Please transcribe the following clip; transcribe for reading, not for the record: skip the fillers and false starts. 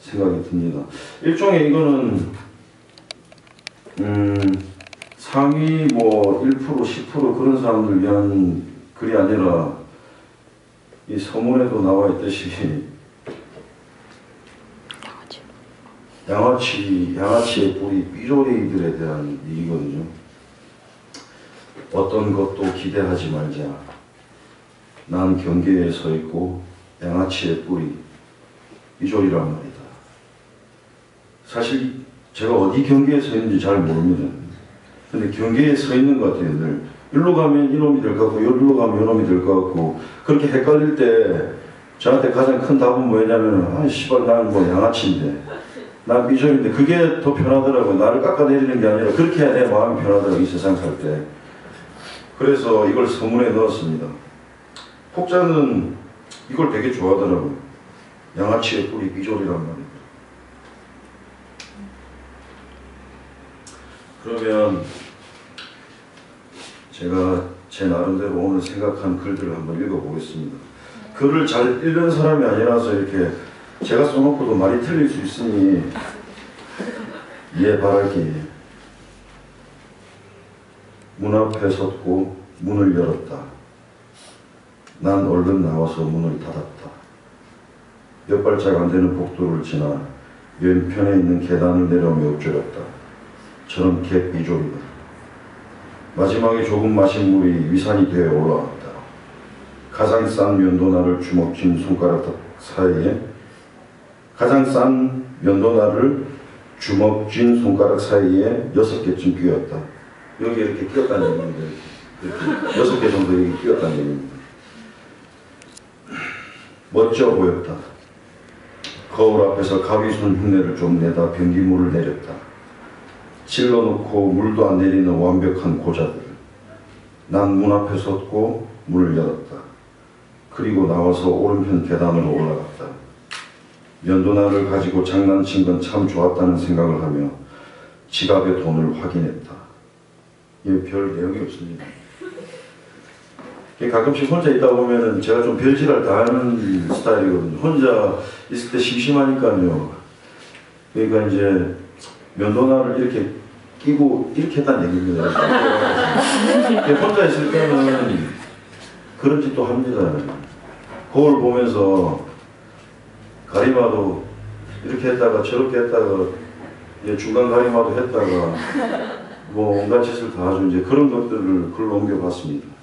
생각이 듭니다. 일종의 이거는 상위 뭐 1%, 10% 그런 사람들 위한 글이 아니라 이 서문에도 나와 있듯이 양아치의 뿌리 삐조리들에 대한 얘기거든요. 어떤 것도 기대하지 말자. 난 경계에 서 있고 양아치의 뿌리 삐조리란 말이다. 사실 제가 어디 경계에 서 있는지 잘 모릅니다. 근데 경계에 서 있는 것 같아요. 늘 일로 가면 이놈이 될 것 같고 여기로 가면 이놈이 될 것 같고 그렇게 헷갈릴 때 저한테 가장 큰 답은 뭐냐면 아 씨발 나는 뭐 양아치인데 난 삐조리인데 그게 더 편하더라고요. 나를 깎아내리는 게 아니라 그렇게 해야 내 마음이 편하더라고요. 이 세상 살 때. 그래서 이걸 서문에 넣었습니다. 혹자는 이걸 되게 좋아하더라고요. 양아치의 뿌리 삐조리란 말입니다. 그러면 제가 제 나름대로 오늘 생각한 글들을 한번 읽어보겠습니다. 글을 잘 읽는 사람이 아니라서 이렇게 제가 써놓고도 말이 틀릴 수 있으니 이해 바랄게. 문 앞에 섰고 문을 열었다. 난 얼른 나와서 문을 닫았다. 몇 발짝 안 되는 복도를 지나 왼편에 있는 계단을 내려오며 엎드렸다. 저는 갯비조리다. 마지막에 조금 마신 물이 위산이 되어 올라왔다. 가장 싼 면도날을 주먹 쥔 손가락 사이에 주먹 쥔 손가락 사이에 6개쯤 끼웠다. 여기 이렇게 끼웠다는 얘기입니다. 이렇게 6개 정도 여기 끼웠다는 얘기입니다. 멋져 보였다. 거울 앞에서 가위손 흉내를 좀 내다 변기물을 내렸다. 찔러놓고 물도 안 내리는 완벽한 고자들. 난 문 앞에 섰고 문을 열었다. 그리고 나와서 오른편 계단으로 올라갔다. 면도날을 가지고 장난친 건 참 좋았다는 생각을 하며 지갑의 돈을 확인했다. 이게 별 내용이 없습니다. 가끔씩 혼자 있다 보면은 제가 좀 별지랄 다 하는 스타일이거든요. 혼자 있을 때 심심하니까요. 그러니까 이제 면도날을 이렇게 끼고 이렇게 했다는 얘기입니다. 혼자 있을 때는 그런 짓도 합니다. 거울 보면서 가리마도 이렇게 했다가 저렇게 했다가 중간 가리마도 했다가 뭐 온갖 짓을 다 하죠. 이제 그런 것들을 글로 옮겨봤습니다.